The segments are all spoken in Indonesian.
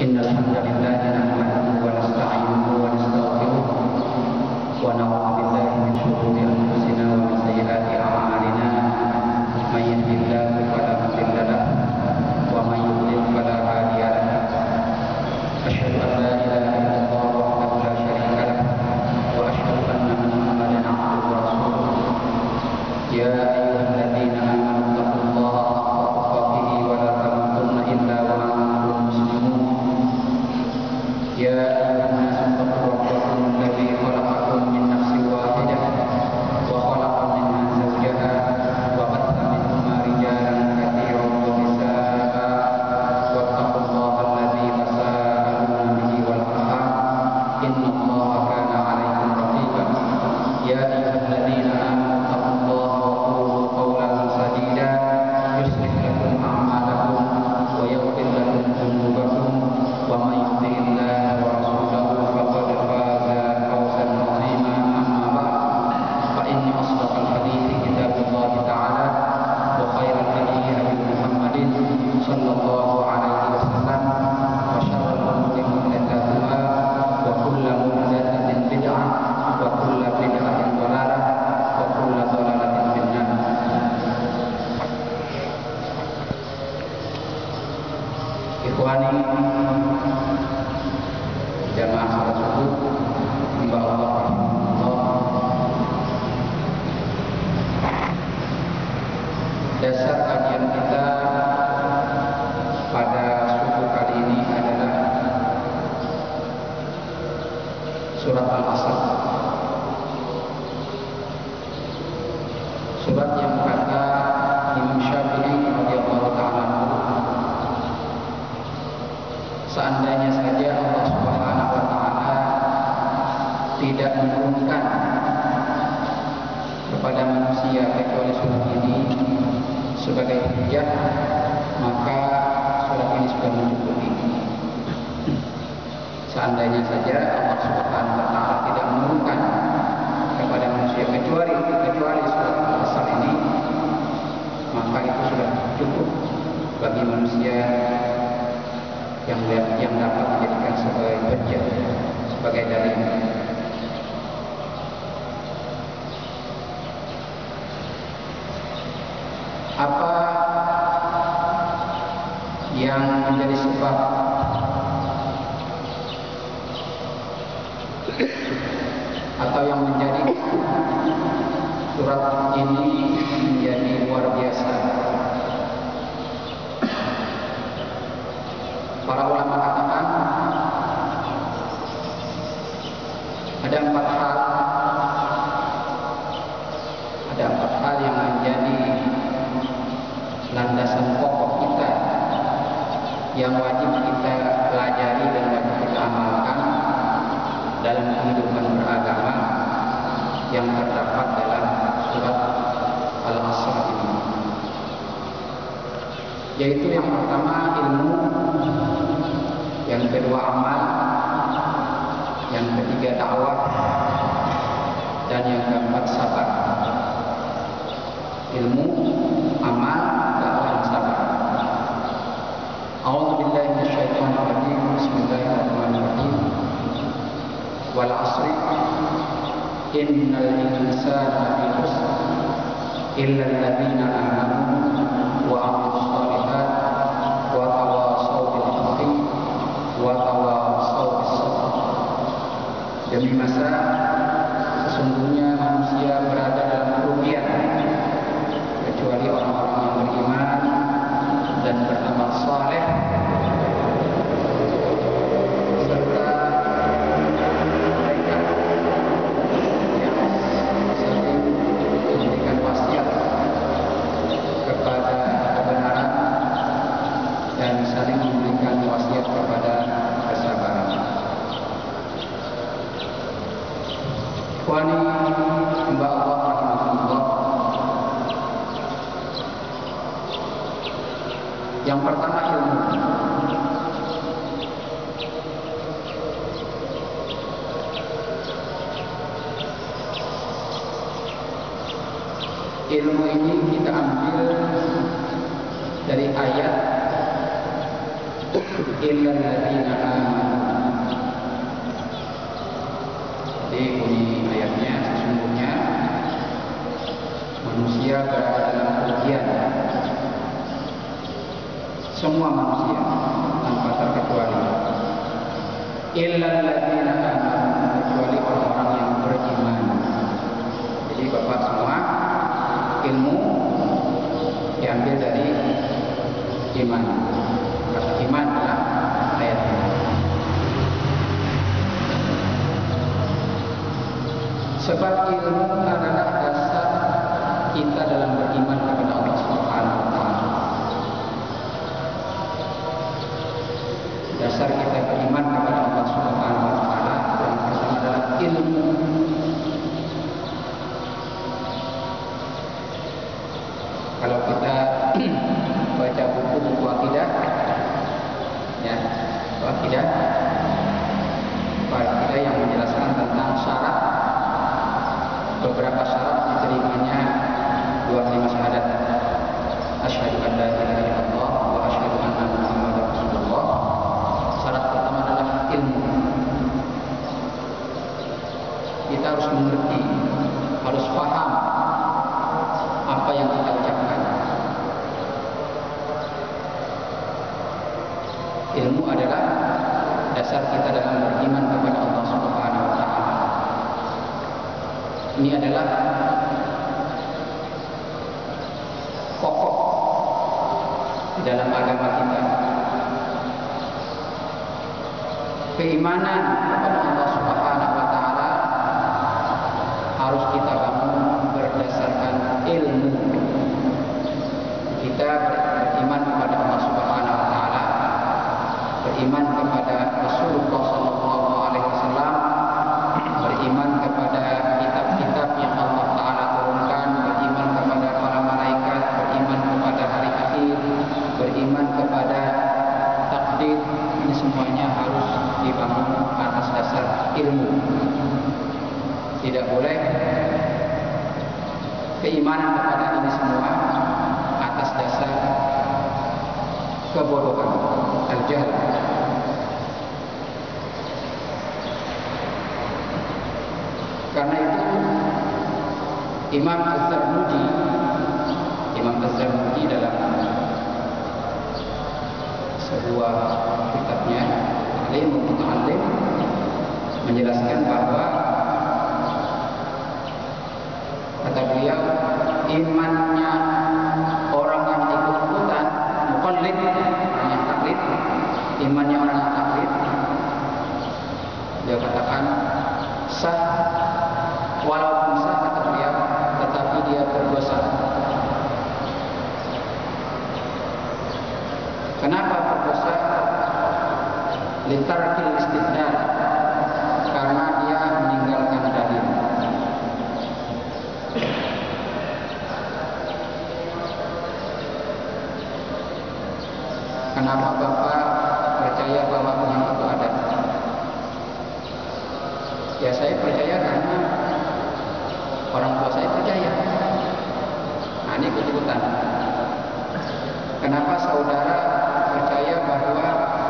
إن الحمد لله نحمده ونستعينه ونستغفره ونعوذ بالله من شرور أنفسنا ومن سيئات أعمالنا من يهده الله فلا مضل له ومن يضلل فلا هادي له أشهد أن لا إله إلا الله وحده لا شريك له وأشهد أن محمدا عبده ورسوله يا أيها الذين آمنوا اتقوا الله حق تقاته ولا تموتن إلا وأنتم مسلمون يا أيها الناس اتقوا ربكم الذي خلقكم من نفس واحدة وخلق منها زوجها وبث منهما رجالا كثيرا ونساء واتقوا الله الذي تساءلون به والأرحام إن الله كان عليكم رقيبا يا أيها الذين آمنوا اتقوا الله وقولوا قولا سديدا يصلح لكم أعمالكم ويغفر لكم ذنوبكم ومن يطع الله ورسوله فقد فاز فوزا عظيما أما بعد فإن أصدق الحديث كتاب الله تعالى وخير الهدي هدي محمد صلى الله عليه وسلم وشر الأمور محدثاتها وكل محدثة بدعة وكل بدعة ضلالة وكل ضلالة في النار. Ikhwani jamaah salat subuh hamba Allah rahimahullah. Dasar kajian kita pada subuh kali ini adalah surat Al-Asr. Surat yang kata Imam Syafi'i radhiyallahu ta'ala seandainya saja Allah Subhanahu wa taala tidak menurunkan kepada manusia kecuali surat ini sebagai hujjah, maka surat ini sudah mencukupi. Seandainya saja Allah Subhanahu wa taala tidak menurunkan kepada manusia kecuali surat Al-Asr ini, maka itu sudah cukup bagi manusia yang dapat dijadikan sebagai hujjah, sebagai dalil. Apa yang menjadi sebab atau yang menjadi surat ini menjadi luar biasa? Para ulama katakan ada empat hal yang menjadi landasan pokok kita yang wajib kita pelajari dan wajib kita amalkan dalam kehidupan beragama yang terdapat dalam surat Al-Asr ini, yaitu yang pertama ilmu, yang kedua amal, yang ketiga dakwah, dan yang keempat sabar. Ilmu, amal, dakwah, dan sabar. A'udzu billahi minasyaitonir rajim. Bismillahirrahmanirrahim. Wal 'ashri innal insana lafi khusr illa alladziina aamanu wa 'amilus shalihat wa tawashaw bil haqqi wa tawashaw bis sabr. Demi masa sesungguhnya manusia berada dalam kerugian kecuali orang-orang yang beriman dan beramal saleh serta mereka yang sering memberikan wasiat kepada kebenaran dan saling memberikan wasiat kepada kesabaran. Ikhwani hamba Allah rahimahullah. Yang pertama ilmu. Ilmu ini kita ambil dari ayat illal ladzina amanu. Jadi bunyi ayatnya sesungguhnya manusia berada dalam kerugian. Semua manusia tanpa terkecuali. Illal ladzina amanu, kecuali orang-orang yang beriman. Jadi Bapak semua, ilmu diambil dari iman. Kata iman adalah ayat ini. Sebab ilmu adalah dasar kita dalam beriman kepada Allah Subhanahu wa taala. Dasar kita beriman kepada Allah Subhanahu wa taala yang pertama adalah ilmu. Kalau kita baca buku-buku akidah, ya, akidah yang menjelaskan tentang syarat, beberapa syarat diterimanya dua kalimat syahadat, asyhadu an la ilaha illallah wa asyhadu anna muhammadar rasulullah. Syarat pertama adalah ilmu. Kita harus mengerti, harus paham apa yang kita ucapkan. Ilmu adalah dasar kita dalam beriman kepada Allah Subhanahu wa taala. Ini adalah pokok di dalam agama kita. Keimanan kepada Allah Subhanahu wa taala harus kita bangun berdasarkan ilmu. Kita beriman kepada Allah Subhanahu wa taala, beriman kepada Rasulullah sallallahu alaihi wasallam, beriman kepada kitab-kitab yang Allah taala turunkan, beriman kepada para malaikat, beriman kepada hari akhir, beriman kepada takdir. Ini semuanya harus dibangun atas dasar ilmu. Tidak boleh keimanan kepada ini semua atas dasar kebodohan, al-jahl. Karena itu Imam Az-Zarnuji dalam sebuah kitabnya Ta'limul Muta'allim menjelaskan bahwa kata beliau, imannya orang yang ikut-ikutan, muqallid, orang yang taklid, imannya orang yang taklid, dia katakan sah, walaupun sah kata beliau, tetapi dia berdosa. Kenapa berdosa? Litarkil istidlal, karena dia meninggalkan dalil. Kenapa Bapak percaya bahwa Tuhan itu ada? Ya saya percaya karena orang tua saya percaya. Nah ini ikut-ikutan. Kenapa saudara percaya bahwa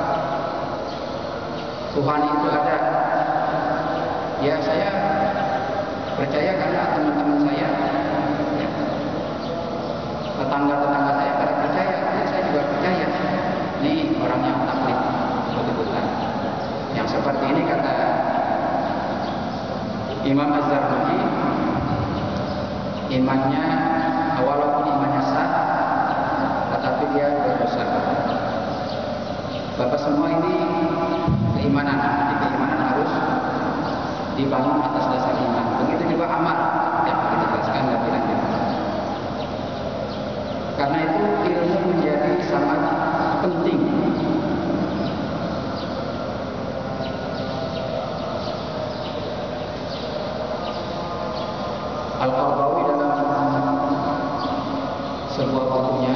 Tuhan itu ada? Ya saya percaya karena teman-teman saya, ya, tetangga-tetangga saya pada percaya, ya, saya juga percaya. Ini orang yang taklid, ikut-ikutan. Yang seperti ini kata Imam Az-Zarnuji, imannya walaupun imannya sah, tetapi dia berdosa. Bapak semua ini keimanan, jadi keimanan harus dibangun atas dasar iman. Begitu juga amal yang kita jelaskan lebih lanjut. Karena itu ilmu menjadi sangat penting. Al-Qardawi dalam sebuah bukunya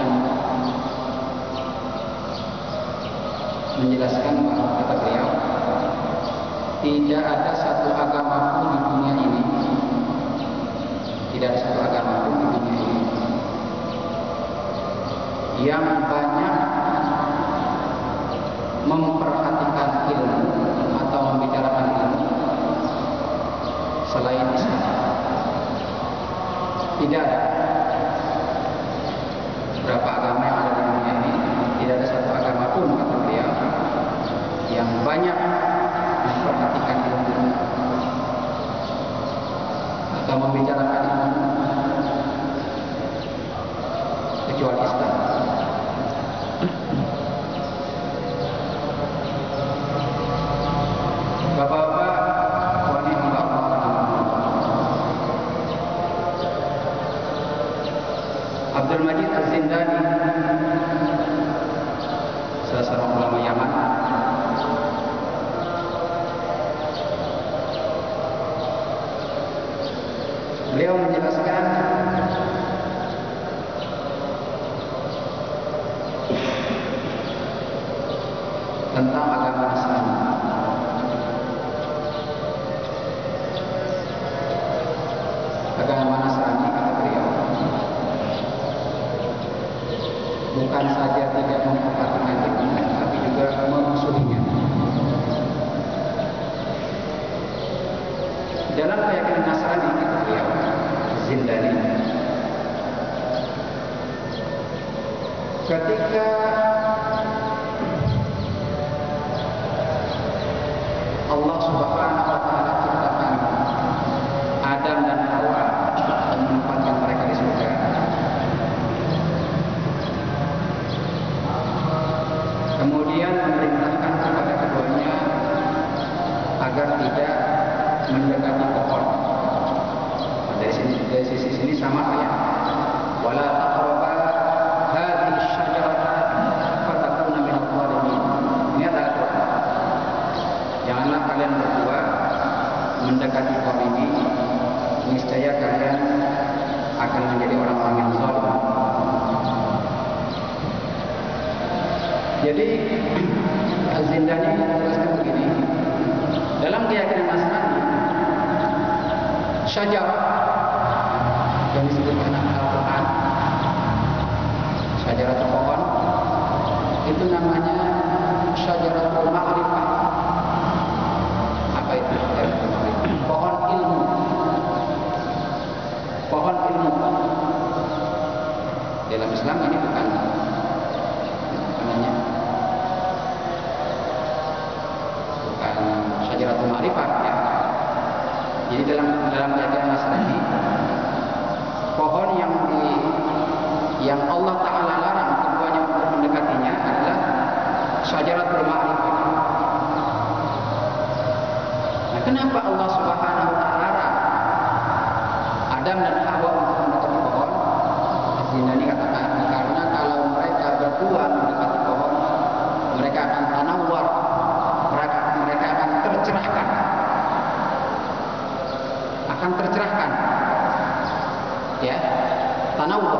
menjelaskan bahwa kata beliau, tidak ada satu agama pun di dunia ini, tidak ada satu agama pun di dunia ini yang banyak memperhatikan ilmu atau membicarakan ilmu selain Islam. Tidak ada. Berapa agama yang ada di dunia ini, tidak ada satu agama pun, kata beliau, yang banyak memperhatikan ilmu atau membicarakan ilmu kecuali Islam. Bapak-bapak, wali hamba Allah, Abdul Majid Az-Zindani, salah seorang ulama Yaman, beliau menjelaskan tentang agama Islam. Agama Nasrani, kata beliau, bukan saja tidak memperhatikan ilmu, tapi juga memusuhinya. Dalam keyakinan Nasrani, kata beliau, Zindani, ketika Allah Subhanahu wa Ta'ala ciptakan Adam dan Hawa dan menempatkan mereka di surga, kemudian memerintahkan kepada keduanya agar tidak mendekati pohon. Dari sisi sini sama ya. Wala taqraba hadhihi asy-syajarata fatakuna minadh dhalimin. Ini adalah doa. Janganlah kalian berdua mendekati pohon ini, niscaya kalian akan menjadi orang-orang yang zalim. Jadi Az-Zindani menjelaskan begini, dalam keyakinan Nasrani, syajarah yang disebutkan dalam Al-Quran, syajarah pohon, itu namanya syajaratul ma'rifah. Apa itu? Pohon ilmu. Pohon ilmu. Dalam Islam ini bukan namanya, bukan syajaratul ma'rifah ya. Jadi dalam keyakinan Nasrani, pohon yang Allah Ta'ala larang keduanya untuk mendekatinya adalah syajaratul ma'rifah. Nah, kenapa Allah Subhanahu wa Ta'ala larang Adam dan Hawa untuk mendekati pohon? Az-Zindani katakan, karena kalau mereka berdua mendekati pohon, mereka akan tanawwar, mereka akan tercerahkan. Ya, tanawwur.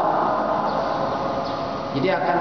Jadi akan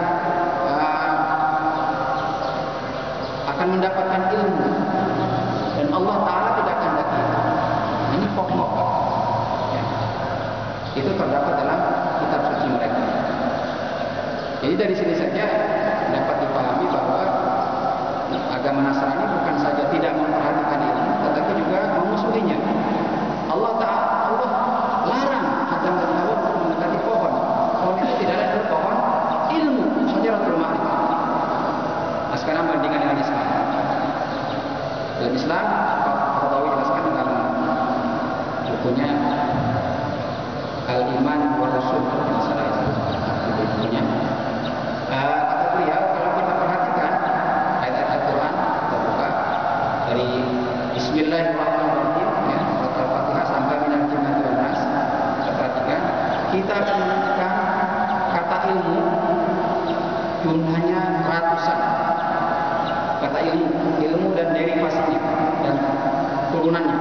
mendapatkan ilmu, dan Allah Ta'ala tidak akan datang. Ini pokok ya. Itu terdapat dalam kitab suci mereka. Jadi dari sini saja dapat dipahami bahwa agama Nasrani bukan saja tidak memperhatikan ilmu, tetapi juga memusuhinya. Allah larang Adam dan Hawa untuk mendekati pohon. Pohon itu tidak ada pohon ilmu, syajaratul ma'rifah. Nah, sekarang bandingkan dengan Islam. Dalam Islam, Qaradawi jelaskan dalam bukunya Al-Iman wa Rasul, bukunya. Kata beliau, kalau kita perhatikan ayat-ayat Al-Quran, kita buka dari Bismillahirrahmanirrahim, ya, Al-Fatihah sampai minal jinnati wan nas, kita perhatikan, kita akan menemukan kata ilmu jumlahnya ratusan. Kata ilmu dan derivasinya dan turunannya.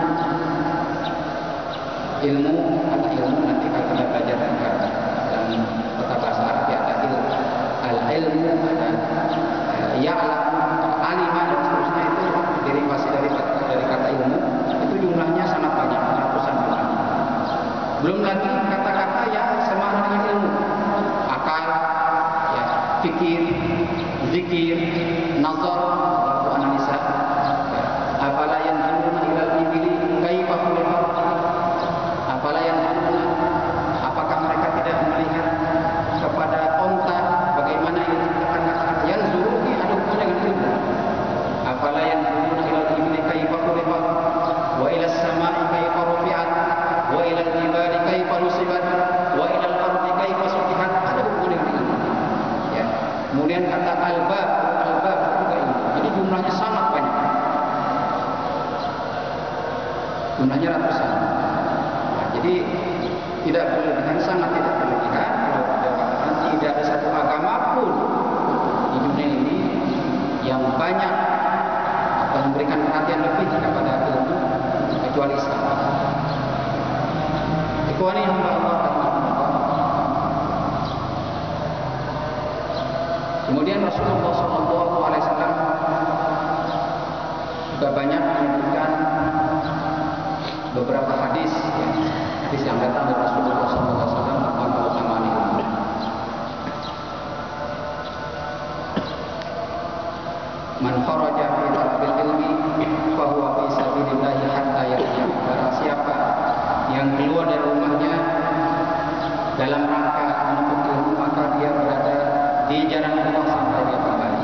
Kata ilmu nanti kalau kita belajar dalam kata bahasa Arab ya, ada al-ilmu, ada ya'lam, alima dan seterusnya, itu derivasi dari kata ilmu. Itu jumlahnya sangat banyak, ratusan jumlahnya. Belum lagi kata-kata yang semakna dengan ilmu, akal, ya, fikir, zikir, nazar, atau analisa. Afala yanzuruna ilal ibili kaifa khuliqat? Afala yanzuruna, apakah mereka tidak melihat kepada onta bagaimana ia diciptakan? Yanzuru ada hubungan dengan ilmu. Afala yanzuruna ilal ibili kaifa khuliqat wa ilas samai kaifa rufi'at wa ilal jibali kaifa nusibat wa ilal ardi kaifa sutihat. Ada hubungan dengan ilmu. Ya. Kemudian kata albab juga ini. Jadi jumlahnya sangat banyak. Jumlahnya ratusan. Nah, jadi tidak berlebihan, sangat tidak berlebihan. Kalau tidak ada satu agama pun di dunia ini yang banyak atau memberikan perhatian lebih kepada ilmu kecuali Islam. Ikhwani hamba Allah dan Allah. Kemudian Rasulullah SAW juga banyak menyebutkan beberapa hadis yang datang dari Rasulullah SAW tentang keutamaan ilmu. Man kharaja fi talabil ilmi fa huwa fi sabilillah hatta yarji'a. Barang siapa yang keluar dari rumahnya dalam rangka menuntut ilmu, maka dia berada di jalan Allah sampai dia kembali.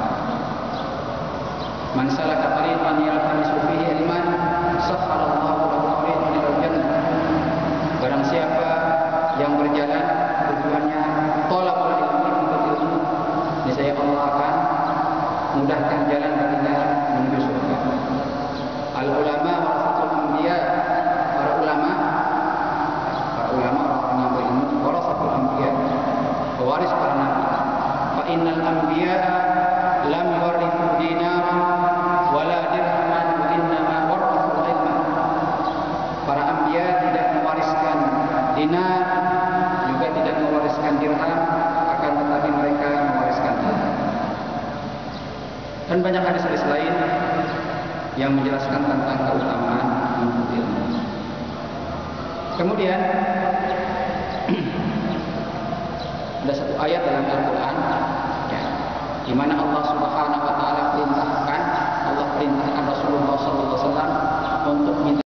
Man salaka tariqan yaltamisu fihi ilman sahhalallahu lahu tariqan ilal jannah. Barang siapa yang berjalan tujuannya thalabul ilmi, untuk ilmu, niscaya Allah akan mudahkan jalan baginya menuju surga. Al ulama warasatul anbiya, para ulama orang yang berilmu, warasatul anbiya, pewaris para nabi. Fa innal anbiya lam yuwarithu dinaran wala dirhaman wa innama warathu ilma. Para anbiya tidak mewariskan dinar, juga tidak mewariskan dirham, akan tetapi mereka mewariskan ilmu. Dan banyak hadis-hadis lain yang menjelaskan tentang keutamaan menuntut ilmu. Kemudian ada satu ayat dalam Al-Quran, ya, di mana Allah Subhanahu Wa Taala perintahkan Rasulullah SAW untuk minta